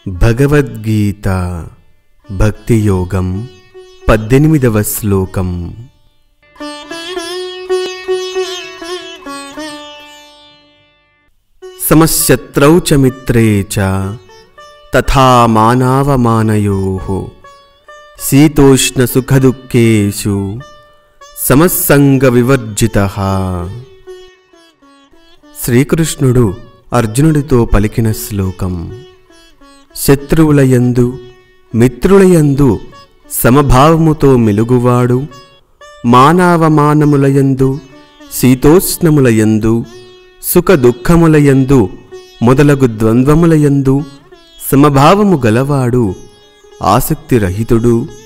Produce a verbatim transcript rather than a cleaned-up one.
భగవద్గీత భక్తి యోగం పద్దెనిమిదవ శ్లోకం. సమశత్రౌ చ మిత్రే చ తథా మానావమానయోః శీతోష్ణ సుఖదుఃఖేషు సమస్సంగ వివర్జితః. శ్రీకృష్ణుడు అర్జునుడితో పలికిన శ్లోకం. శత్రువులయందు మిత్రులయందు సమభావముతో మెలుగువాడు, మానవమానములయందు శీతోష్ణములయందు సుఖ దుఃఖములయందు మొదలగు ద్వంద్వములయందు సమభావము గలవాడు ఆసక్తిరహితుడు